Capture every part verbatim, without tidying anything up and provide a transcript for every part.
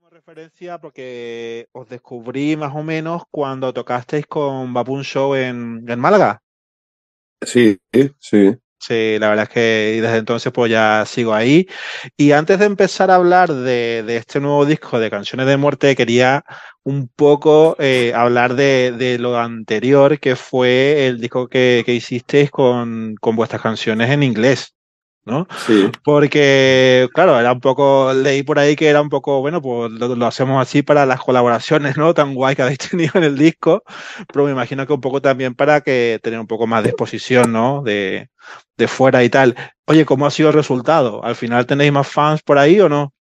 Referencia porque os descubrí más o menos cuando tocasteis con Baboon Show en, en Málaga. Sí, sí. Sí, la verdad es que desde entonces pues ya sigo ahí. Y antes de empezar a hablar de, de este nuevo disco de Canciones de Muerte, quería un poco eh, hablar de, de lo anterior, que fue el disco que, que hicisteis con, con vuestras canciones en inglés, ¿no? Sí. Porque, claro, era un poco, leí por ahí que era un poco, bueno, pues lo, lo hacemos así para las colaboraciones, ¿no? Tan guay que habéis tenido en el disco, pero me imagino que un poco también para que tener un poco más de exposición, ¿no? De, de fuera y tal. Oye, ¿cómo ha sido el resultado? ¿Al final tenéis más fans por ahí o no?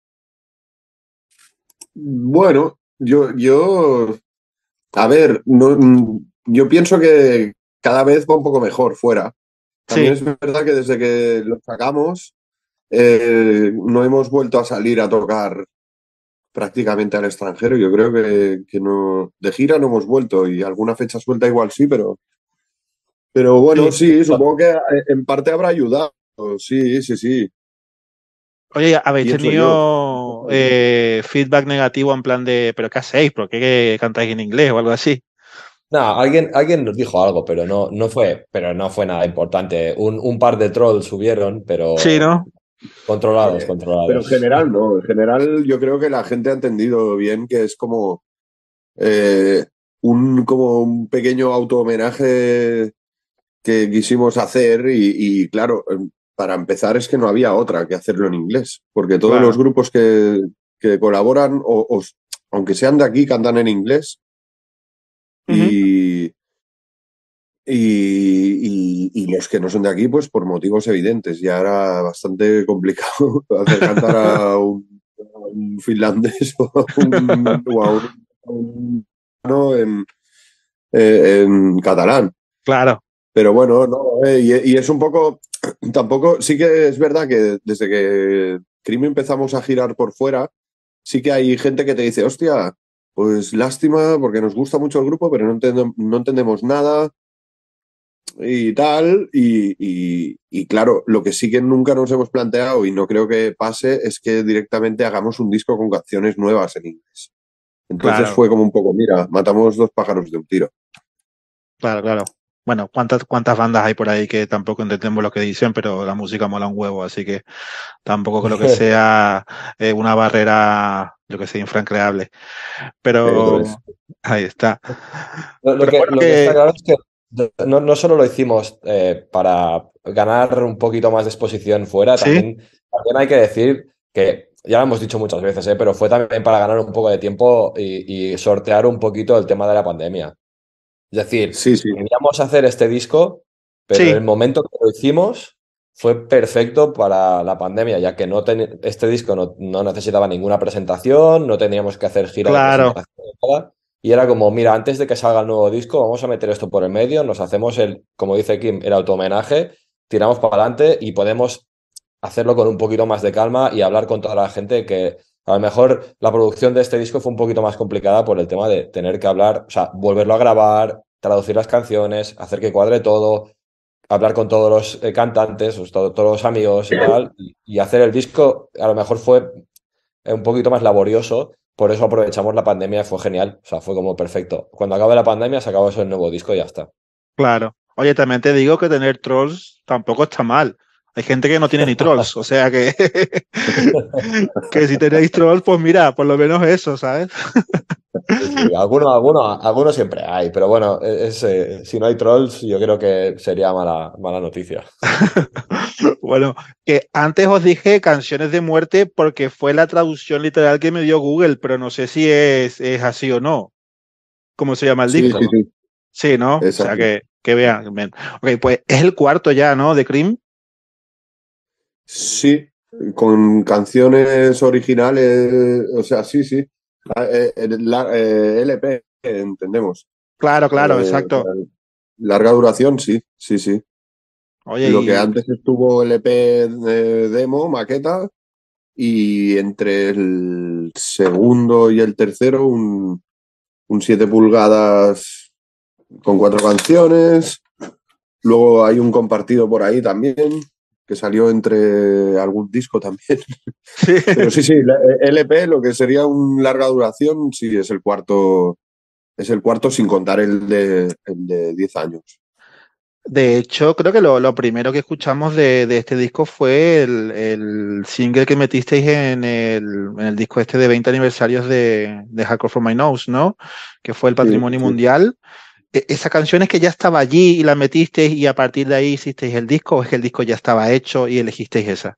Bueno, yo, yo, a ver, no, mm, yo pienso que cada vez va un poco mejor fuera. También Sí, es verdad que desde que lo sacamos, eh, no hemos vuelto a salir a tocar prácticamente al extranjero. Yo creo que, que no, de gira no hemos vuelto y alguna fecha suelta igual sí, pero, pero bueno, sí. sí, supongo que eh, en parte habrá ayudado. Sí, sí, sí, Oye, ¿habéis pienso yo. tenido eh, feedback negativo en plan de, pero qué hacéis? ¿Por qué cantáis en inglés o algo así? No, alguien, alguien nos dijo algo, pero no, no fue, pero no fue nada importante. Un, un par de trolls subieron, Sí, pero ¿no? controlados, Eh, pero en controlados. general no, en general yo creo que la gente ha entendido bien que es como eh, un, como un pequeño auto-homenaje que quisimos hacer y, y, claro, eh, para empezar es que no había otra que hacerlo en inglés, porque todos los Claro. grupos que, que colaboran, o, o, aunque sean de aquí, cantan en inglés Ujú. y, y, y, y los que no son de aquí, pues por motivos evidentes. Ya era bastante complicado hacer cantar a un, a un finlandés o a un, o a un, a un no, en, eh, en catalán. Claro. Pero bueno, no, eh, y, y es un poco, tampoco, sí que es verdad que desde que Cream empezamos a girar por fuera, sí que hay gente que te dice, hostia, pues lástima porque nos gusta mucho el grupo, pero no, entendem- no entendemos nada y tal. Y, y- y claro, lo que sí que nunca nos hemos planteado y no creo que pase es que directamente hagamos un disco con canciones nuevas en inglés. Entonces Claro, fue como un poco, mira, matamos dos pájaros de un tiro. claro, claro. Bueno, ¿cuántas, cuántas bandas hay por ahí que tampoco entendemos lo que dicen, pero la música mola un huevo, así que tampoco creo que sea eh, una barrera, yo que sé, infranqueable. Eso Pero es. ahí está. Lo, lo Pero que, bueno, lo que está que claro es que no, no solo lo hicimos eh, para ganar un poquito más de exposición fuera, sí, también, también hay que decir que, ya lo hemos dicho muchas veces, eh, pero fue también para ganar un poco de tiempo y, y sortear un poquito el tema de la pandemia. Es decir, Sí, sí, queríamos hacer este disco, pero sí, el momento que lo hicimos fue perfecto para la pandemia, ya que no ten- este disco no, no necesitaba ninguna presentación, no teníamos que hacer gira de claro, presentación, ni nada. Y era como, mira, antes de que salga el nuevo disco, vamos a meter esto por el medio, nos hacemos el, como dice Kim, el auto-homenaje, tiramos para adelante y podemos hacerlo con un poquito más de calma y hablar con toda la gente que a lo mejor la producción de este disco fue un poquito más complicada por el tema de tener que hablar, o sea, volverlo a grabar, traducir las canciones, hacer que cuadre todo, hablar con todos los eh, cantantes, pues, todo- todos los amigos y tal, y, y hacer el disco a lo mejor fue eh, un poquito más laborioso, por eso aprovechamos la pandemia, fue genial, o sea, fue como perfecto. Cuando acabe la pandemia se acabó eso el nuevo disco y ya está. claro. Oye, también te digo que tener trolls tampoco está mal. Hay gente que no tiene ni trolls, o sea que, que si tenéis trolls, pues mira, por lo menos eso, ¿sabes? Sí, sí, alguno, alguno, alguno siempre hay, pero bueno, es, eh, si no hay trolls, yo creo que sería mala, mala noticia. Bueno, que antes os dije canciones de muerte porque fue la traducción literal que me dio Google, pero no sé si es, es así o no. ¿Cómo se llama el sí, sí, disco? sí, Sí, ¿no? O sea, exacto. que, que vean. Ven. Ok, pues es el cuarto ya, ¿no? De Cream. Sí, con canciones originales, o sea, sí, sí. Ah, eh, eh, la- eh, L P, entendemos. Claro, claro, Eh, exacto. larga duración, sí, sí, sí. Oye, Lo que y antes estuvo L P de demo, maqueta, y entre el segundo y el tercero un, un siete pulgadas con cuatro canciones. Luego hay un compartido por ahí también, que salió entre algún disco también. Sí. Pero sí, sí, la- L P, lo que sería un larga duración, sí, es el cuarto, es el cuarto sin contar el de, el de diez años. De hecho, creo que lo, lo primero que escuchamos de, de este disco fue el, el single que metisteis en el, en el disco este de veinte aniversarios de, de Hardcore from My Nose, ¿no? Que fue el Sí, Patrimonio sí. Mundial. E- ¿Esa canción es que ya estaba allí y la metisteis y a partir de ahí hicisteis el disco o es que el disco ya estaba hecho y elegisteis esa?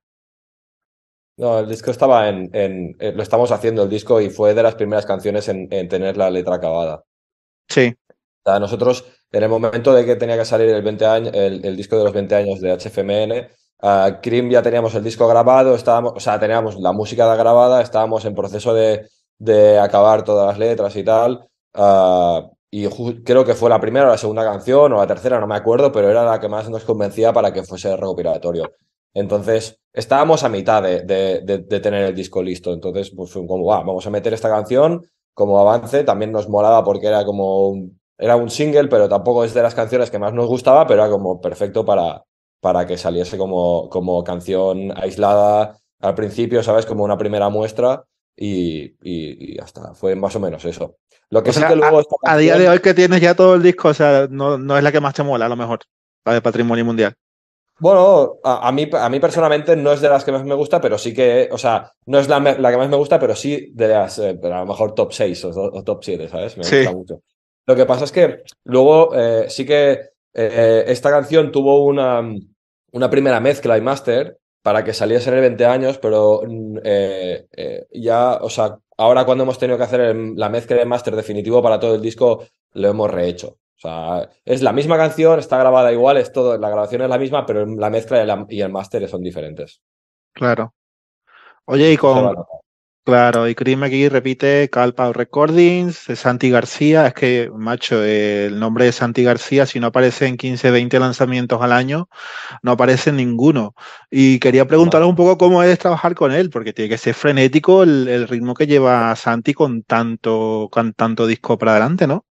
No, el disco estaba en, en- eh, lo estamos haciendo el disco y fue de las primeras canciones en, en tener la letra acabada. Sí, O sea, nosotros, en el momento de que tenía que salir el, veinte años, el, el disco de los veinte años de H F M N, a Cream ya teníamos el disco grabado, estábamos, o sea, teníamos la música ya grabada, estábamos en proceso de, de acabar todas las letras y tal. ah, y ju- creo que fue la primera o la segunda canción o la tercera, no me acuerdo, pero era la que más nos convencía para que fuese recopilatorio. Entonces, estábamos a mitad de, de- de- de tener el disco listo. Entonces, pues fue como, "Guau, vamos a meter esta canción como avance". También nos molaba porque era como un, era un single, pero tampoco es de las canciones que más nos gustaba, pero era como perfecto para, para que saliese como, como canción aislada al principio, ¿sabes? Como una primera muestra y, y, y ya está. Fue más o menos eso. Lo que o sí que sea, a, luego esta a día de canción. hoy que tienes ya todo el disco, o sea, no, no es la que más te mola, a lo mejor, la de Patrimonio Mundial. Bueno, a, a mí, a mí personalmente no es de las que más me gusta, pero sí que, o sea, no es la, me- la que más me gusta, pero sí de las, eh, a lo mejor top seis o, o top siete, ¿sabes? Me gusta Sí, mucho. Lo que pasa es que luego eh, sí que eh, esta canción tuvo una, una primera mezcla y máster para que saliese en el veinte años, pero mm, eh, eh, ya, o sea, ahora cuando hemos tenido que hacer el- la mezcla y máster definitivo para todo el disco, lo hemos rehecho. O sea, es la misma canción, está grabada igual, es todo, la grabación es la misma, pero la mezcla y, la- y el máster son diferentes. claro. Oye, y Esto se va a con, notar. claro, y Chris aquí repite Cal Power Recordings, de Santi García. Es que, macho, eh, el nombre de Santi García, si no aparece en quince, veinte lanzamientos al año, no aparece en ninguno. Y quería preguntaros un poco cómo es trabajar con él, porque tiene que ser frenético el, el ritmo que lleva Santi con tanto, con tanto disco para adelante, ¿no?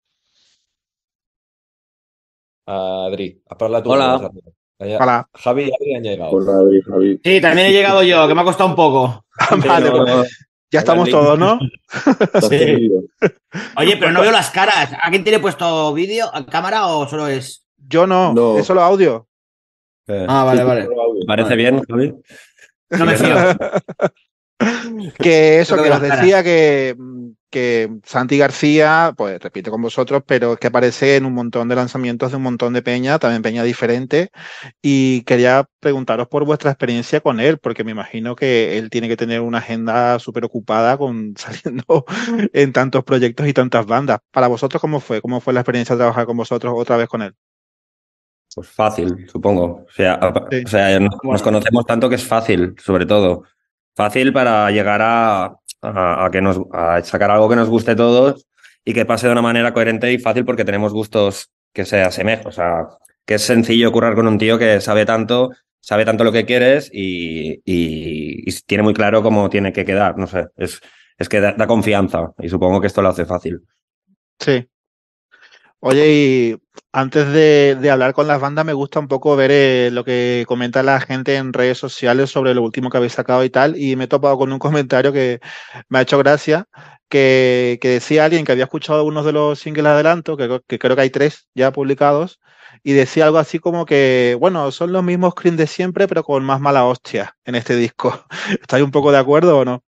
Adri, parla tu, que vas a Hola. hacer. Allá- Hola. Javi, Adri han llegado. Hola, Javi, Javi. Sí, también he llegado yo, que me ha costado un poco. Sí, Vale, no, pues no. ya Habla en estamos link. todos, ¿no? Estás Sí. perdido. Oye, pero Pues no co- veo las caras. ¿A quién tiene puesto vídeo, a cámara o solo es? yo no, es No, solo audio. Eh, Ah, sí, vale, sí, vale. solo audio. ¿Te parece Vale. bien, Javi? No me Sigues fío. grabando. Que Yo eso, que que veo os las caras. decía que, mm, que Santi García, pues repite con vosotros, pero es que aparece en un montón de lanzamientos de un montón de peña, también peña diferente, y quería preguntaros por vuestra experiencia con él, porque me imagino que él tiene que tener una agenda súper ocupada con saliendo en tantos proyectos y tantas bandas. Para vosotros, ¿cómo fue? ¿Cómo fue la experiencia de trabajar con vosotros otra vez con él? Pues fácil, supongo. O sea, a- o Sí, sea, nos nos Bueno, conocemos tanto que es fácil, sobre todo. Fácil para llegar a, a- a que nos, a sacar algo que nos guste a todos y que pase de una manera coherente y fácil porque tenemos gustos que se asemejan. O sea, que es sencillo currar con un tío que sabe tanto, sabe tanto lo que quieres y, y- y tiene muy claro cómo tiene que quedar. No sé, es, es que da, da confianza y supongo que esto lo hace fácil. sí. Oye, y antes de, de hablar con las bandas, me gusta un poco ver eh, lo que comenta la gente en redes sociales sobre lo último que habéis sacado y tal, y me he topado con un comentario que me ha hecho gracia, que, que decía alguien que había escuchado algunos de los singles de adelanto, que, que creo que hay tres ya publicados, y decía algo así como que, bueno, son los mismos Cream de siempre, pero con más mala hostia en este disco. ¿Estáis un poco de acuerdo o no?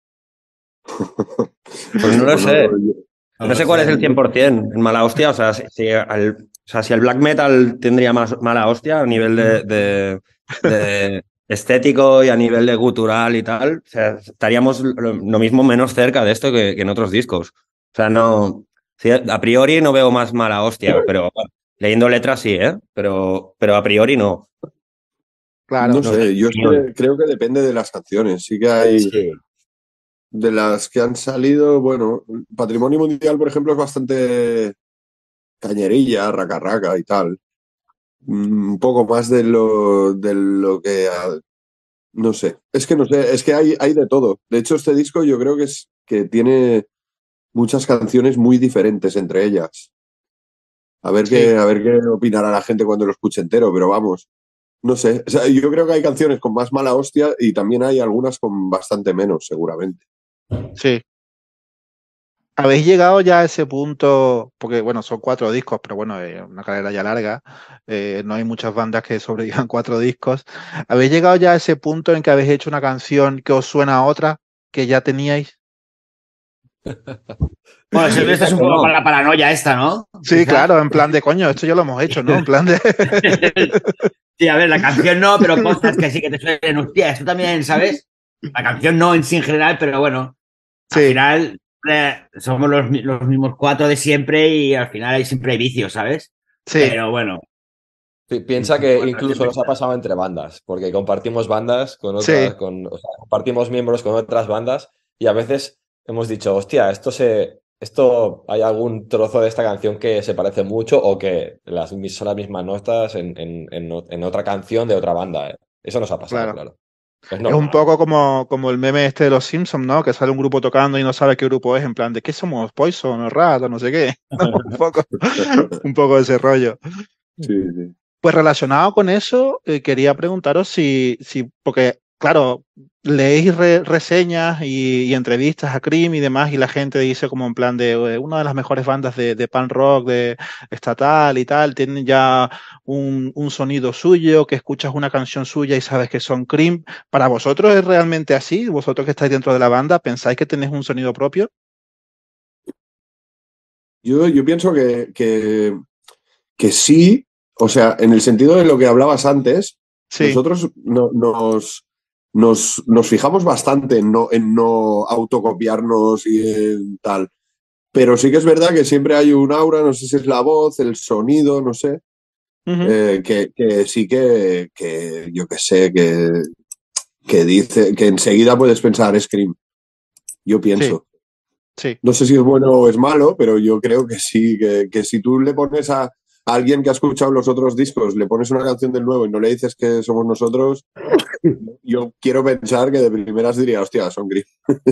Pues no lo Pues no, sé. yo- no No lo sé cuál es el sé. cien por ciento en mala hostia. O sea, si, si al- o sea, si el black metal tendría más mala hostia a nivel de, de- de estético y a nivel de gutural y tal, o sea, estaríamos lo, lo mismo menos cerca de esto que, que en otros discos. O sea, no. Sí, a priori no veo más mala hostia, pero bueno, leyendo letras sí, ¿eh? Pero, pero a priori no. Claro. no No sé, sé, yo es opinión. que creo que depende de las canciones. Sí que hay Sí. de las que han salido, bueno, Patrimonio Mundial, por ejemplo, es bastante cañerilla, raca raca y tal. Mm, Un poco más de lo, de lo que ah, no sé. Es que no sé, es que hay, hay de todo. De hecho, este disco yo creo que es que tiene muchas canciones muy diferentes entre ellas. A ver Sí. qué, a ver qué opinará la gente cuando lo escuche entero, pero vamos. No sé, o sea, yo creo que hay canciones con más mala hostia y también hay algunas con bastante menos, seguramente. Sí. ¿Habéis llegado ya a ese punto? Porque, bueno, son cuatro discos, pero bueno, es una carrera ya larga. Eh, no hay muchas bandas que sobrevivan cuatro discos. ¿Habéis llegado ya a ese punto en que habéis hecho una canción que os suena a otra que ya teníais? Bueno, siempre estás un poco con la paranoia esta, ¿no? Sí, Quizá. claro, en plan de coño, esto ya lo hemos hecho, ¿no? En plan de. Sí, a ver, la canción no, pero cosas que sí que te suelen. Hostia, esto también, ¿sabes? La canción no en sí en general, pero bueno, al Sí, final eh, somos los, mi- los mismos cuatro de siempre y al final hay siempre hay vicios, ¿sabes? sí, Pero bueno, Pi- Piensa que cuatro incluso siempre nos ha está. pasado entre bandas, porque compartimos bandas con sí. otras, con, o sea, compartimos miembros con otras bandas y a veces hemos dicho, hostia, esto se, esto hay algún trozo de esta canción que se parece mucho o que las, mis- son las mismas notas en, en, en o- en otra canción de otra banda, ¿eh? Eso nos ha pasado, Claro. claro. Es Es un normal. poco como, como el meme este de los Simpsons, ¿no? Que sale un grupo tocando y no sabe qué grupo es, en plan de ¿qué somos? Poison o Rat o no sé qué. ¿No? Un poco, un poco de ese rollo. Sí, sí. Pues relacionado con eso, eh, quería preguntaros si, si, porque claro, leéis re- reseñas y, y entrevistas a Cream y demás, y la gente dice como en plan de eh, una de las mejores bandas de, de punk rock de estatal y tal, tienen ya un, un sonido suyo, que escuchas una canción suya y sabes que son Cream. ¿Para vosotros es realmente así? ¿Vosotros que estáis dentro de la banda, pensáis que tenéis un sonido propio? Yo, yo pienso que, que, que sí, o sea, en el sentido de lo que hablabas antes, Sí. nosotros no- nos, nos, nos fijamos bastante en no, en no autocopiarnos y en tal. Pero sí que es verdad que siempre hay un aura, no sé si es la voz, el sonido, no sé, Ujú. eh, que, que sí que, que yo que sé, que, que dice, que enseguida puedes pensar Scream, yo Sí, pienso. sí. No sé si es bueno o es malo, pero yo creo que sí, que, que si tú le pones a, a alguien que ha escuchado los otros discos, le pones una canción del nuevo y no le dices que somos nosotros, yo quiero pensar que de primeras diría, hostia, son Gris.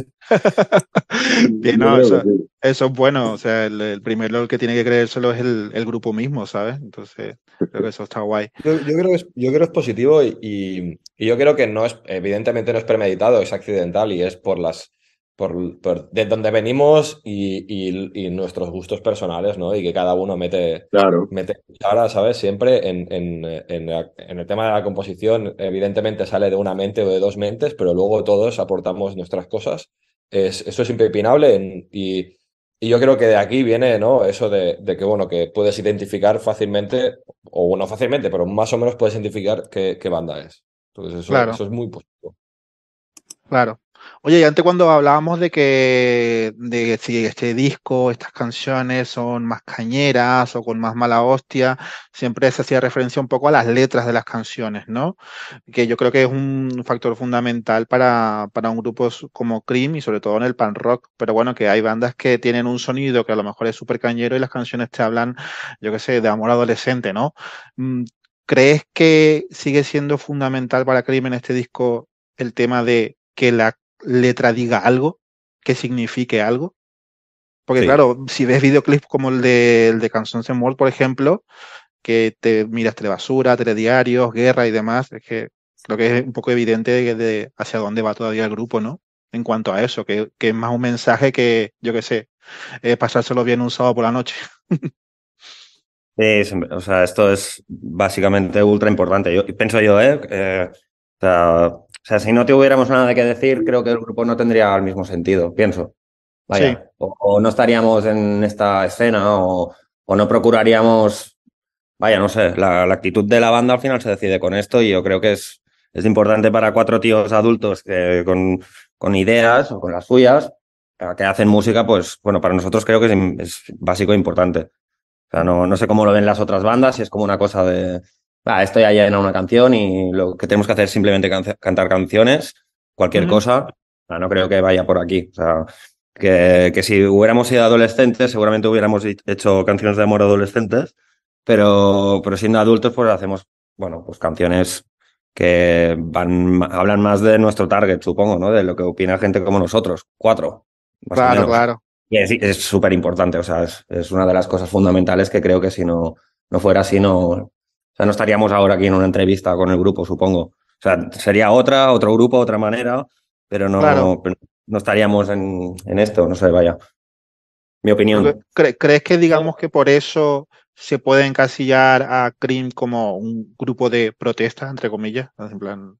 Bien, Yo no, creo eso, que sí. eso es bueno. O sea, el, el primero el que tiene que creérselo es el, el grupo mismo, ¿sabes? Entonces, creo que eso está guay. Yo, yo creo que es, yo creo que es positivo y, y- y yo creo que no es, evidentemente no es premeditado, es accidental y es por las, por, por de donde venimos y, y- y nuestros gustos personales, ¿no? Y que cada uno mete, Claro, mete cuchara, ¿sabes? Siempre en, en, en, la- en el tema de la composición, evidentemente sale de una mente o de dos mentes, pero luego todos aportamos nuestras cosas. Es, eso es impepinable en- y, y yo creo que de aquí viene, ¿no? Eso de, de que, bueno, que puedes identificar fácilmente o no fácilmente, pero más o menos puedes identificar qué, qué banda es. Entonces, eso, Claro. eso es muy positivo. Claro. Oye, y antes cuando hablábamos de que de si este disco, estas canciones son más cañeras o con más mala hostia, siempre se hacía referencia un poco a las letras de las canciones, ¿no? Que yo creo que es un factor fundamental para, para un grupo s- como Cream y sobre todo en el punk rock. Pero bueno, que hay bandas que tienen un sonido que a lo mejor es súper cañero y las canciones te hablan, yo qué sé, de amor adolescente, ¿no? Mm, ¿Crees que sigue siendo fundamental para Cream en este disco el tema de que la letra diga algo, que signifique algo? Porque Sí. claro, si ves videoclips como el de, el de Canciones en Mort, por ejemplo, que te miras Telebasura, Telediarios, Guerra y demás, es que creo que es un poco evidente de, de hacia dónde va todavía el grupo, ¿no? En cuanto a eso, que, que es más un mensaje que, yo qué sé, eh, pasárselo bien un sábado por la noche. Sí, es- o sea, esto es básicamente ultra importante. Yo pienso yo, ¿eh? Eh, o sea, o sea, si no tuviéramos nada que decir, creo que el grupo no tendría el mismo sentido, pienso. Sí, Vaya, o, o no estaríamos en esta escena, o, o no procuraríamos, vaya, no sé, la, la actitud de la banda al final se decide con esto y yo creo que es, es importante para cuatro tíos adultos que, con, con ideas o con las suyas, eh, que hacen música, pues bueno, para nosotros creo que es, es básico e importante. O sea, no, no sé cómo lo ven las otras bandas, si es como una cosa de, ah, esto ya llena una canción y lo que tenemos que hacer es simplemente can- cantar canciones, cualquier ujú, cosa. O sea, no creo que vaya por aquí. O sea, que, que si hubiéramos sido adolescentes, seguramente hubiéramos hecho canciones de amor adolescentes, pero, pero siendo adultos, pues hacemos, bueno, pues canciones que van, hablan más de nuestro target, supongo, ¿no? De lo que opina gente como nosotros, cuatro, más o claro, menos. claro. Y es, es súper importante, o sea, es, es una de las cosas fundamentales que creo que si no, no fuera así, no, O sea, no estaríamos ahora aquí en una entrevista con el grupo, supongo. O sea, sería otra, otro grupo, otra manera, pero no, Claro. pero no estaríamos en, en esto, no sé, vaya. Mi Porque, opinión. ¿cre- ¿Crees que digamos que por eso se puede encasillar a Cream como un grupo de protesta, entre comillas? En plan,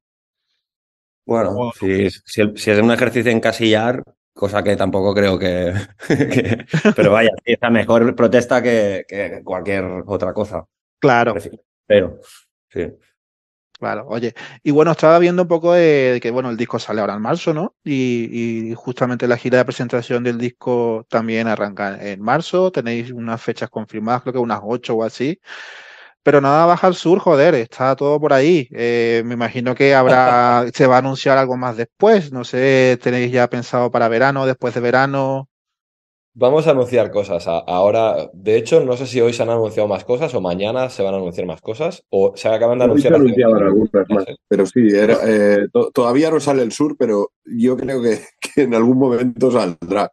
Bueno, o- si, si, el- si es un ejercicio en encasillar, cosa que tampoco creo que... que- pero vaya, sí, es la mejor protesta que, que cualquier otra cosa. claro, Prefiero. Pero, sí. claro. Oye, y bueno, estaba viendo un poco de, de que, bueno, el disco sale ahora en marzo, ¿no? Y, y justamente la gira de presentación del disco también arranca en marzo. Tenéis unas fechas confirmadas, creo que unas ocho o así. Pero nada baja al sur, joder, está todo por ahí. Eh, me imagino que habrá, se va a anunciar algo más después. No sé, ¿tenéis ya pensado para verano, después de verano? Vamos a anunciar cosas a- ahora. De hecho, no sé si hoy se han anunciado más cosas o mañana se van a anunciar más cosas o se acaban de Hoy se anunciar hace un anunciaban rato. algunas No más, sé. pero sí, era, eh, to- todavía no sale el sur, pero yo creo que, que en algún momento saldrá.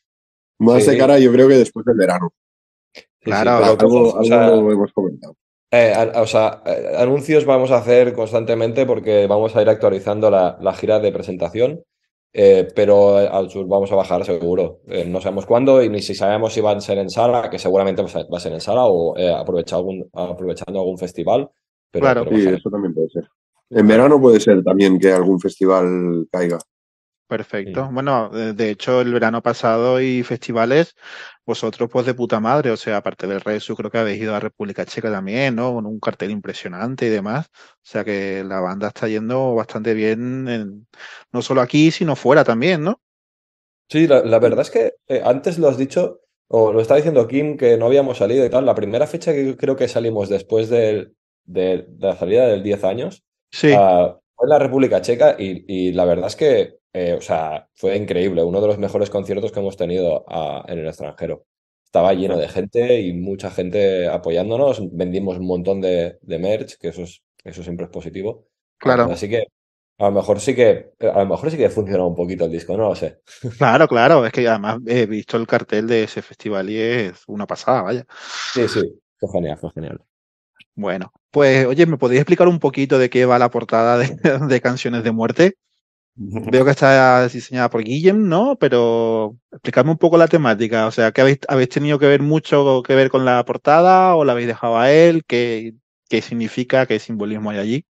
Más de Sí, cara, yo creo que después del verano. sí, sí, Claro, pero cosas, Algo, o sea, algo hemos comentado. eh, a- o sea, eh, anuncios vamos a hacer constantemente porque vamos a ir actualizando la, la gira de presentación, eh, pero al sur vamos a bajar seguro. Eh, no sabemos cuándo y ni si sabemos si van a ser en sala, que seguramente va a ser va a ser en sala o eh, aprovecha algún, aprovechando algún festival, pero, claro. pero Sí, bajaré. eso también puede ser. En Claro. verano puede ser también que algún festival caiga. Perfecto. Mm. Bueno, de, de hecho, el verano pasado y festivales, vosotros pues de puta madre, o sea, aparte del Resu, creo que habéis ido a República Checa también, ¿no? Con un cartel impresionante y demás. O sea que la banda está yendo bastante bien, en- no solo aquí, sino fuera también, ¿no? Sí, la, la verdad es que eh, antes lo has dicho, o lo está diciendo Kim, que no habíamos salido y tal. La primera fecha que creo que salimos después del- de, de la salida del diez años Sí, ah, fue en la República Checa y, y la verdad es que, eh, o sea, fue increíble, uno de los mejores conciertos que hemos tenido ah, en el extranjero. Estaba lleno de gente y mucha gente apoyándonos, vendimos un montón de, de merch, que eso es, eso siempre es positivo. Ah, claro. así que a lo mejor sí que, a lo mejor sí que funcionó un poquito el disco, no lo sé. Claro, claro. Es que además he visto el cartel de ese festival y es una pasada, vaya. Sí, sí, fue genial, fue genial. Bueno, pues oye, ¿me podéis explicar un poquito de qué va la portada de, de Canciones de Muerte? Veo que está diseñada por Guillem, ¿no? Pero explícame un poco la temática. O sea, ¿qué habéis, habéis tenido que ver mucho que ver con la portada o la habéis dejado a él? ¿Qué, qué significa? ¿Qué simbolismo hay allí?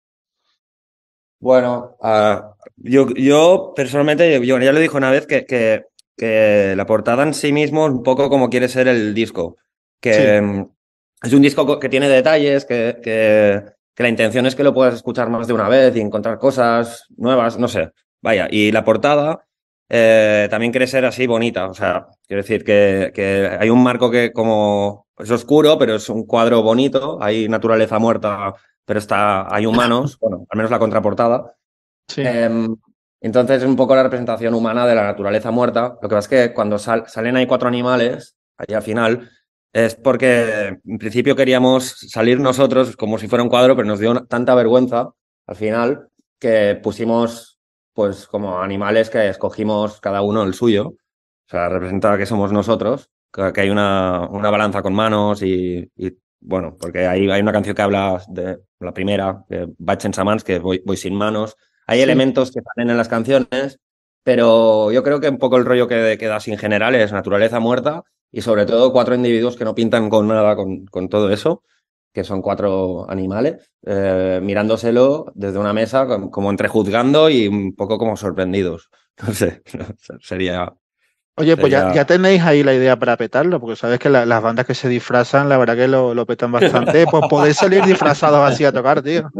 Bueno, ah, yo, yo personalmente, yo, ya lo dije una vez que, que, que la portada en sí mismo es un poco como quiere ser el disco. Sí, Que mm, es un disco co- que tiene detalles, que, que, que la intención es que lo puedas escuchar más de una vez y encontrar cosas nuevas, no sé. Vaya, y la portada eh, también quiere ser así bonita. O sea, quiero decir que, que hay un marco que como es oscuro, pero es un cuadro bonito, hay naturaleza muerta pero está, hay humanos, bueno, al menos la contraportada. sí, Eh, entonces es un poco la representación humana de la naturaleza muerta. Lo que pasa es que cuando sal, salen ahí cuatro animales, ahí al final, es porque en principio queríamos salir nosotros como si fuera un cuadro, pero nos dio una- tanta vergüenza al final que pusimos pues como animales que escogimos cada uno el suyo. O sea, representa que somos nosotros, que, que hay una, una balanza con manos y, y, bueno, porque hay, hay una canción que habla de la primera, que Vaig sense mans, que voy, voy sin manos. Hay sí. elementos que salen en las canciones, pero yo creo que un poco el rollo que, que da sin general es naturaleza muerta y sobre todo cuatro individuos que no pintan con nada con, con todo eso, que son cuatro animales, eh, mirándoselo desde una mesa com- como entre juzgando y un poco como sorprendidos. No sé, no sé, sería, Oye, pues ya, sería... ya tenéis ahí la idea para petarlo, porque sabes que la- las bandas que se disfrazan, la verdad que lo, lo petan bastante. Pues podéis salir disfrazados así a tocar, tío.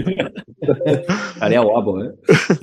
Estaría guapo, ¿eh?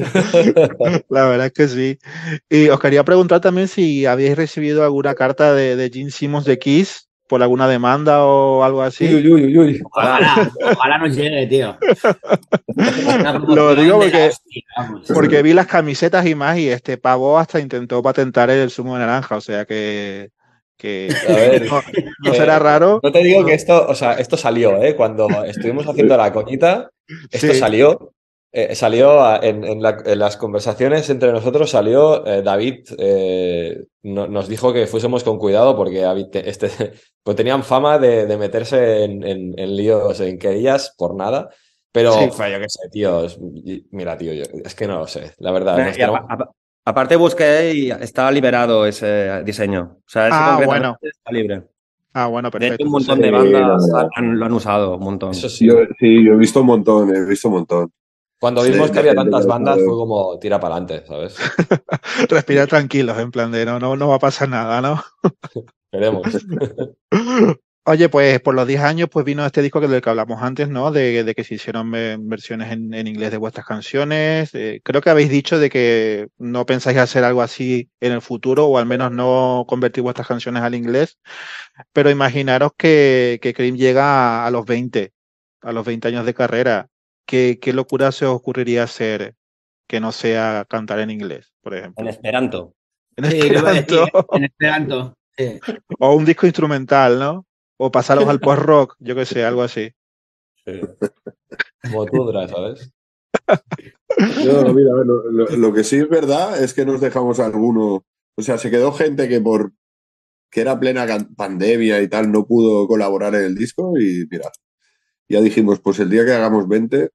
La verdad es que sí. Y os quería preguntar también si habéis recibido alguna carta de, de Gene Simmons de Kiss por alguna demanda o algo Uy, así. uy, uy, uy, uy. Ojalá, ojalá nos llegue, tío. Una Lo digo promoción de la porque, hostia, vamos. porque vi las camisetas y más, y este pavo hasta intentó patentar el zumo de naranja, o sea que, que A ver, no, no será eh, raro. no te digo que No, esto, o sea, esto salió, ¿eh? Cuando estuvimos haciendo la coñita, esto sí, salió. Eh, salió a- en, en la- en las conversaciones entre nosotros, salió eh, David, eh, no- nos dijo que fuésemos con cuidado porque David, te- este, pues tenían fama de, de meterse en, en- en líos, en querellas por nada. Pero, Sí. fue, yo qué sé, tío. es- y- Mira, tío, yo- es que no lo sé. La verdad, nos Y apa- tenemos- apa- aparte busqué y está liberado ese diseño. O sea, ese Ah, concretamente bueno. está libre. Ah, bueno, De hecho, perfecto. un Entonces, montón de Sí, bandas no, no. han- lo han usado, un montón. Eso sí. Yo, sí, yo he visto un montón, he visto un montón. Cuando De- vimos de que había gente que tantas ha bandas, usado. fue como tira para adelante, ¿sabes? respirar tranquilos, en plan de no, no, no va a pasar nada, ¿no? Esperemos. Oye, pues por los diez años pues vino este disco que del que hablamos antes, ¿no? De, de que se hicieron eh, versiones en, en inglés de vuestras canciones. Eh, creo que habéis dicho de que no pensáis hacer algo así en el futuro, o al menos no convertir vuestras canciones al inglés. Pero imaginaros que, que Cream llega a, a los veinte, a los veinte años de carrera. ¿Qué, qué locura se os ocurriría hacer que no sea cantar en inglés, por En ejemplo? Esperanto. En Sí, lo iba a decir, esperanto. en esperanto. Sí. O un disco instrumental, ¿no? O pasaros al post-rock, yo qué sé, algo así. Sí. Como Tundra, ¿sabes? No, mira, lo, lo- lo que sí es verdad es que nos dejamos alguno. O sea, se quedó gente que por que era plena can- pandemia y tal, no pudo colaborar en el disco. Y mira, ya dijimos, pues el día que hagamos veinte,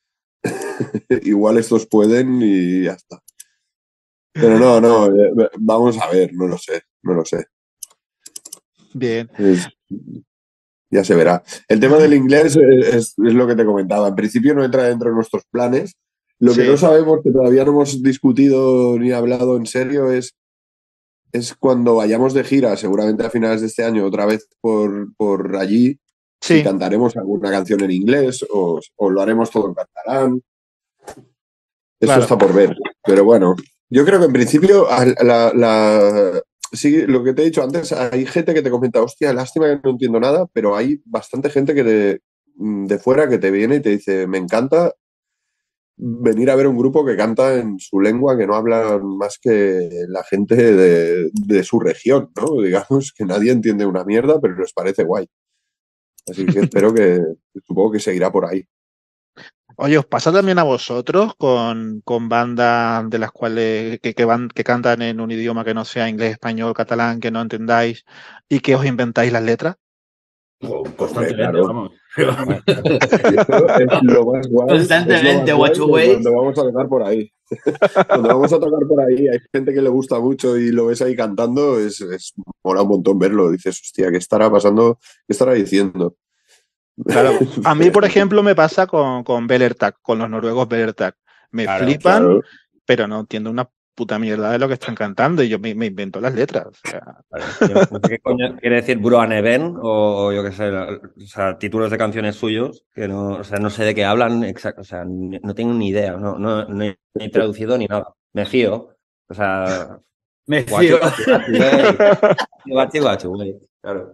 igual estos pueden y ya está. Pero no, no, eh, vamos a ver, no lo sé, no lo sé. Bien. Es- ya se verá. El tema del inglés es, es- es lo que te comentaba. En principio no entra dentro de nuestros planes. Lo que Sí. no sabemos, que todavía no hemos discutido ni hablado en serio, es, es cuando vayamos de gira, seguramente a finales de este año, otra vez por, por allí, si Sí. cantaremos alguna canción en inglés o, o lo haremos todo en catalán. Eso Claro. está por ver. Pero bueno, yo creo que en principio a- la, la- sí, lo que te he dicho antes, hay gente que te comenta, hostia, lástima que no entiendo nada, pero hay bastante gente que te- de fuera que te viene y te dice, me encanta venir a ver un grupo que canta en su lengua, que no habla más que la gente de, de su región, ¿no? Digamos que nadie entiende una mierda, pero les parece guay. Así que espero que, supongo que seguirá por ahí. Oye, ¿os pasa también a vosotros con, con bandas de las cuales que, que van, que cantan en un idioma que no sea inglés, español, catalán, que no entendáis y que os inventáis las letras? Hombre, Constantemente, claro. vamos. Y esto es lo más guay. Constantemente, es lo más what you guay de wait. cuando vamos a tocar por ahí. Cuando vamos a tocar por ahí, hay gente que le gusta mucho y lo ves ahí cantando, es, es mola un montón verlo. Dices, hostia, ¿qué estará pasando? ¿Qué estará diciendo? Claro. A mí, por ejemplo, me pasa con, con Belertag, con los noruegos Belertag. Me Claro, flipan, Claro. pero no entiendo una puta mierda de lo que están cantando y yo me, me invento las letras. O sea, Claro. Yo no sé qué coño quiere decir Broaneven o, o yo qué sé, la- o sea, títulos de canciones suyos que no, o sea, no sé de qué hablan, exacto, o sea, ni- no tengo ni idea, no, no, no he, no he traducido ni nada. Me fío, o sea, Me guachi, fío. guachi, guachi, güey. Guachi, guachi, güey. Claro.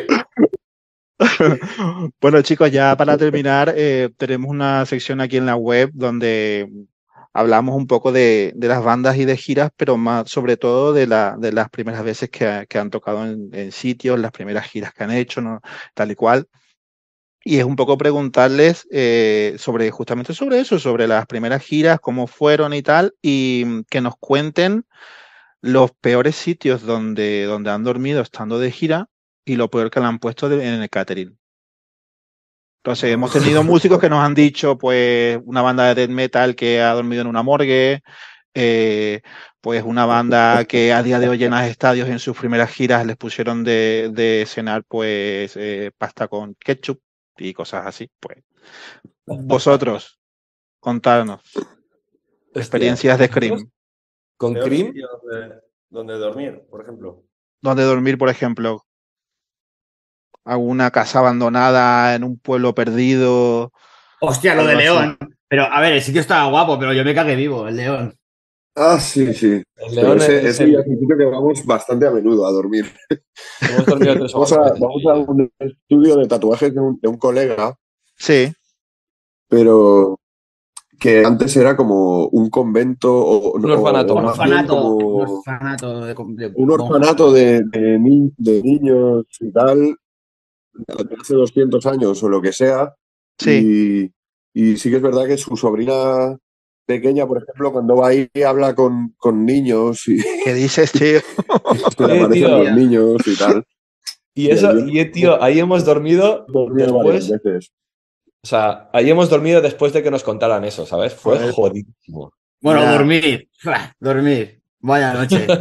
bueno, chicos, ya para terminar, eh, tenemos una sección aquí en la web donde hablamos un poco de, de las bandas y de giras, pero más sobre todo de, la, de las primeras veces que, que han tocado en, en sitios, las primeras giras que han hecho, ¿no? Tal y cual. Y es un poco preguntarles eh, sobre justamente sobre eso, sobre las primeras giras, cómo fueron y tal, y mm, que nos cuenten los peores sitios donde, donde han dormido estando de gira y lo peor que le han puesto de- en el catering. Entonces, hemos tenido músicos que nos han dicho, pues, una banda de death metal que ha dormido en una morgue, eh, pues una banda que a día de hoy llena estadios en sus primeras giras les pusieron de, de cenar, pues, eh, pasta con ketchup y cosas así. Pues, vosotros, contadnos experiencias de Scream. Con Peor Cream, sitio donde, donde dormir, por ejemplo. Donde dormir, por ejemplo, alguna casa abandonada en un pueblo perdido. Hostia, lo Algo de así. León. Pero, a ver, el sitio estaba guapo, pero yo me cagué vivo, el León. Ah, sí, sí. el Pero León ese, es ese el- ya es un sitio que vamos bastante a menudo a dormir. Hemos dormido tres o Vamos a, cuatro veces. vamos a un estudio de tatuajes de un, de un colega, Sí, pero que antes era como un convento o, Un orfanato. o más bien Orfanato. como Un orfanato de, de un monjas. orfanato de, de, ni- de niños y tal, de hace doscientos años o lo que sea, sí. y, Y sí que es verdad que su sobrina pequeña, por ejemplo, cuando va ahí habla con, con niños y ¿Qué dices, tío? se le Eh, aparecen tío. los niños y tal. Y Y eso, ahí y eh, tío, ahí hemos dormido dormido varias después, veces. o sea, ahí hemos dormido después de que nos contaran eso, ¿sabes? Fue Joder. jodidísimo. Bueno, Mira. dormir. Fua, dormir. Vaya noche.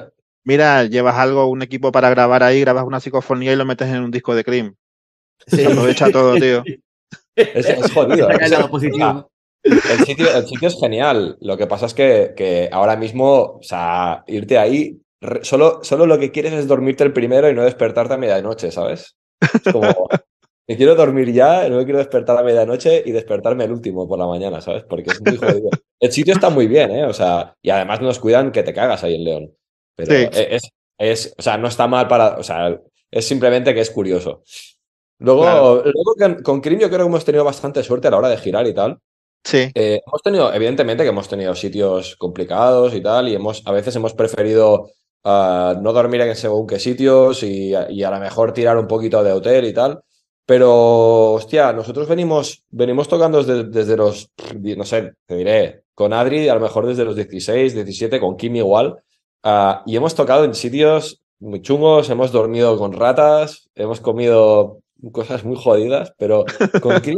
Mira, llevas algo, un equipo para grabar ahí, grabas una psicofonía y lo metes en un disco de Cream. Sí. Se aprovecha todo, tío. Es, es jodido. Saca el Eso- lado o positivo. sea, el sitio, el sitio es genial. Lo que pasa es que, que ahora mismo, o sea, irte ahí, re- solo, solo lo que quieres es dormirte el primero y no despertarte a medianoche, ¿sabes? Es como, me quiero dormir ya, no me quiero despertar a medianoche y despertarme el último por la mañana, ¿sabes? Porque es muy jodido. El sitio está muy bien, ¿eh? O sea, y además nos cuidan que te cagas ahí en León. Sí, Pero es, es, o sea, no está mal para, o sea, es simplemente que es curioso. claro. Luego, luego con, con Crim yo creo que hemos tenido bastante suerte a la hora de girar y tal. Sí, Eh, hemos tenido, evidentemente que hemos tenido sitios complicados y tal, y hemos, a veces hemos preferido ah, no dormir en según qué sitios y, y a lo mejor tirar un poquito de hotel y tal. Pero, hostia, nosotros venimos, venimos tocando desde, desde los, no sé, te diré, con Adri a lo mejor desde los dieciséis, diecisiete, con Kim igual, ah, y hemos tocado en sitios muy chungos, hemos dormido con ratas, hemos comido cosas muy jodidas, pero con Kim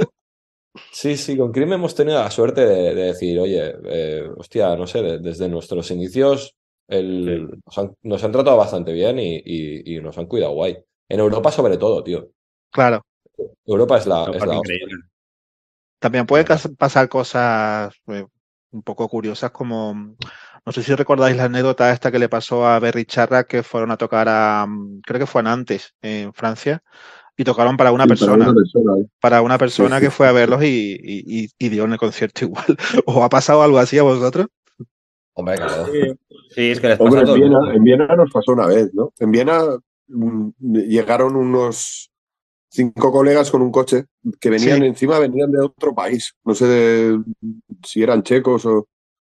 sí, sí, con Crim hemos tenido la suerte de, de decir, oye, eh, hostia, no sé, de- desde nuestros inicios el- nos han, nos han tratado bastante bien y, y- y nos han cuidado guay. En Europa sobre todo, tío. claro. Europa es la, No, es pues la hostia. increíble. También puede cas- pasar cosas eh, un poco curiosas como, mm, no sé si recordáis la anécdota esta que le pasó a Berry Charra que fueron a tocar a, mm, creo que fue a Nantes, en Francia, y tocaron para una Sí, para una persona, persona. ¿eh? para una Sí. persona que fue a verlos y, y, y- y dio en el concierto igual. ¿Os ha pasado algo así a vosotros? Hombre, claro. Sí, es que les pasa Hombre, a en todo el Viena, mundo. en Viena nos pasó una vez, ¿no? En Viena mm, llegaron unos cinco colegas con un coche que venían Sí, encima, venían de otro país. No sé de- si eran checos o...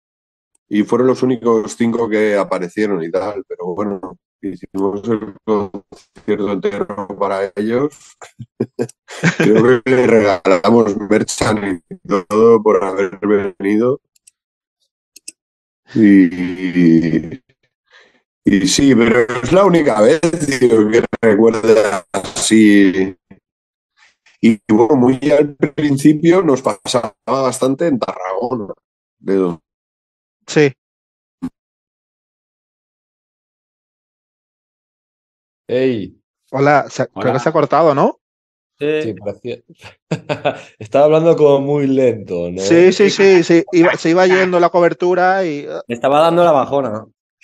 Y fueron los únicos cinco que aparecieron y tal, pero bueno, hicimos el concierto entero para ellos. Creo que les regalamos merchan y todo por haber venido. Y, y sí, pero es la única vez, tío, que recuerdo así. Y bueno, muy al principio nos pasaba bastante en Tarragona. De donde sí. Ey, Hola, se ha- creo que se ha Hola. cortado, ¿no? sí, parecía... Estaba hablando como muy lento, Sí, ¿no? sí, sí, sí. Iba- se iba yendo la cobertura y... Me estaba dando la bajona.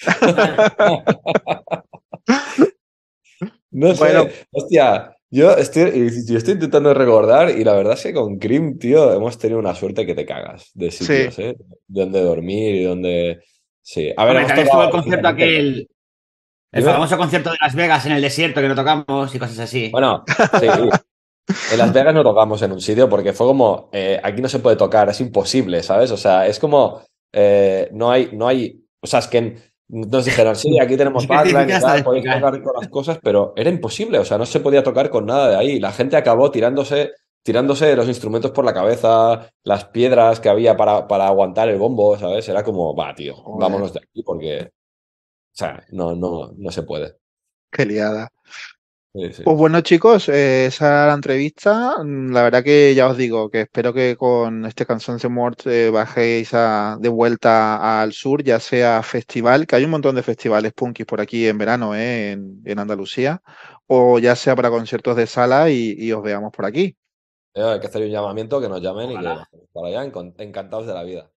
No Bueno, sé, hostia, yo estoy, yo estoy intentando recordar y la verdad es que con Crim, tío, hemos tenido una suerte que te cagas de sí. sitios, ¿eh? De dónde dormir y dónde... Sí, a ver, Hombre, hemos también estuvo tocado... el concierto evidentemente- aquel, el Dime. famoso concierto de Las Vegas en el desierto que no tocamos y cosas así. Bueno, sí, en Las Vegas no tocamos en un sitio porque fue como, eh, aquí no se puede tocar, es imposible, ¿sabes? O sea, es como, eh, no hay, no hay, o sea, es que nos dijeron, sí, aquí tenemos backline y Especifica hasta tal, de podéis explicar. tocar con las cosas, pero era imposible, o sea, no se podía tocar con nada de ahí. La gente acabó tirándose, tirándose los instrumentos por la cabeza, las piedras que había para, para aguantar el bombo, ¿sabes? Era como, va, tío, Joder, vámonos de aquí porque, o sea, no, no, no se puede. qué liada. Sí, sí. Pues bueno, chicos, eh, esa era la entrevista. Mm, La verdad que ya os digo que espero que con este Canción de Mort eh, bajéis a- de vuelta al sur, ya sea festival, que hay un montón de festivales punkis por aquí en verano, eh, en, en Andalucía, o ya sea para conciertos de sala y, y os veamos por aquí. Eh, Hay que hacer un llamamiento, que nos llamen y que Ojalá. vayamos para allá, encon- encantados de la vida.